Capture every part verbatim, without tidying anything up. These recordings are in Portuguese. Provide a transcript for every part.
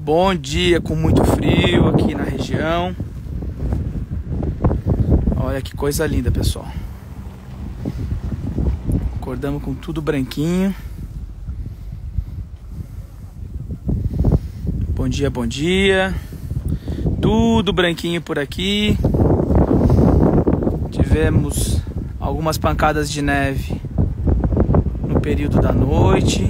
Bom dia com muito frio aqui na região. Olha que coisa linda, pessoal. Acordamos com tudo branquinho. Bom dia, bom dia. Tudo branquinho por aqui. Tivemos algumas pancadas de neve no período da noite.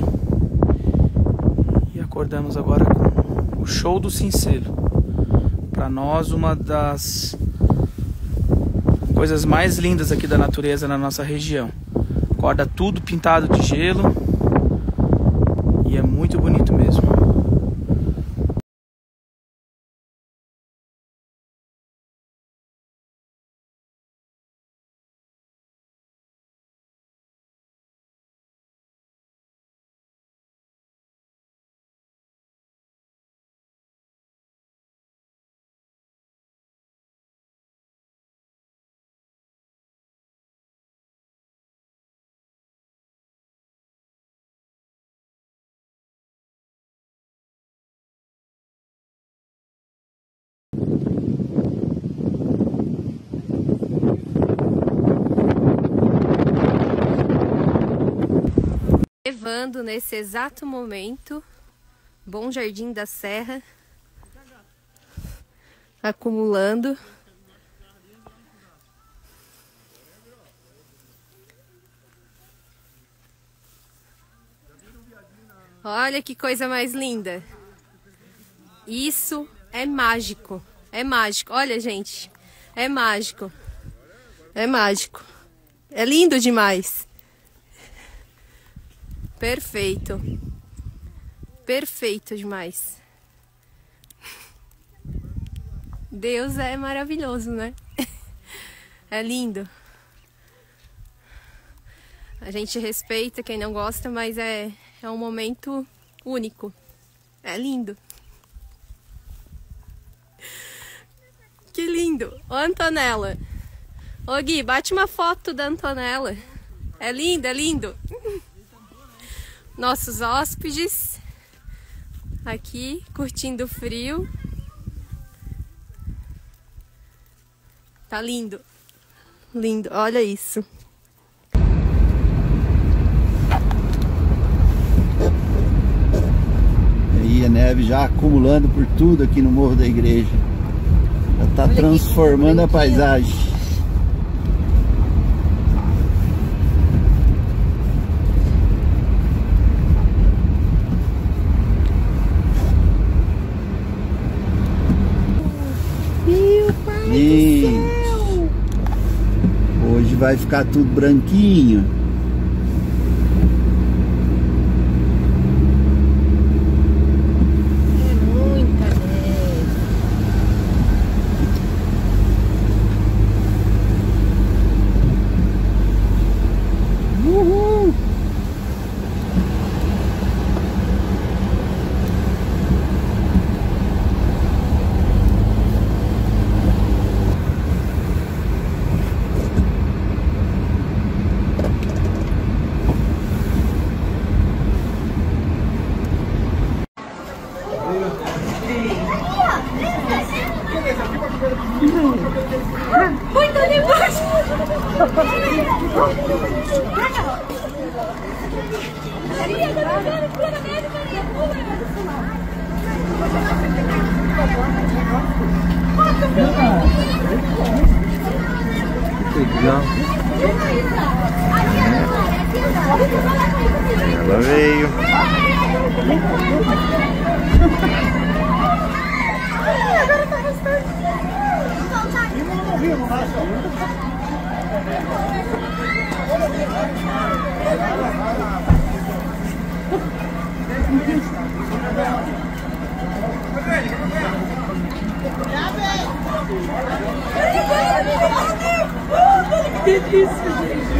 E acordamos agora com o show do cincelo. Para nós, uma das coisas mais lindas aqui da natureza na nossa região. Acorda tudo pintado de gelo. E é muito bonito mesmo. Levando nesse exato momento, Bom Jardim da Serra, acumulando. Olha que coisa mais linda. Isso é mágico, é mágico. Olha, gente, é mágico, é mágico. É lindo demais. Perfeito. Perfeito demais. Deus é maravilhoso, né? É lindo. A gente respeita quem não gosta, mas é, é um momento único. É lindo. Que lindo. Ô, Antonella. Ô, Gui, bate uma foto da Antonella. É lindo, é lindo. Nossos hóspedes aqui curtindo o frio. Tá lindo, lindo, olha isso. E aí a neve já acumulando por tudo aqui no Morro da Igreja. Já tá transformando a paisagem. Gente, hoje vai ficar tudo branquinho. É muita neve. Uhul! Muito demais! Ela veio. Agora tá gostando. Que isso, gente?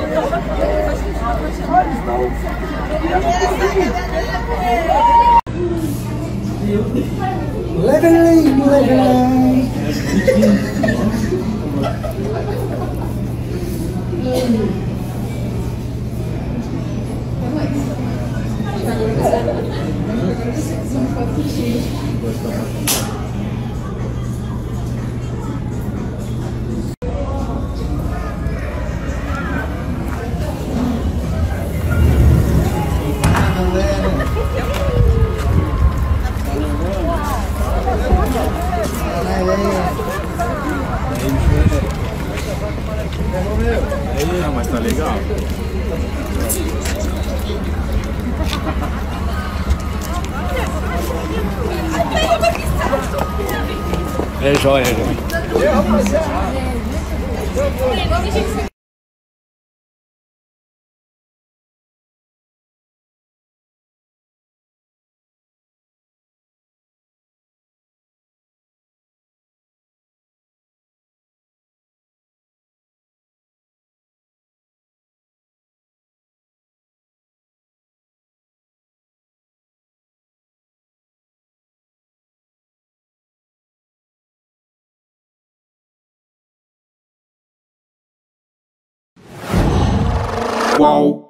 Leveling, leveling. Não, mas tá legal. É jóia, jóia. Qual?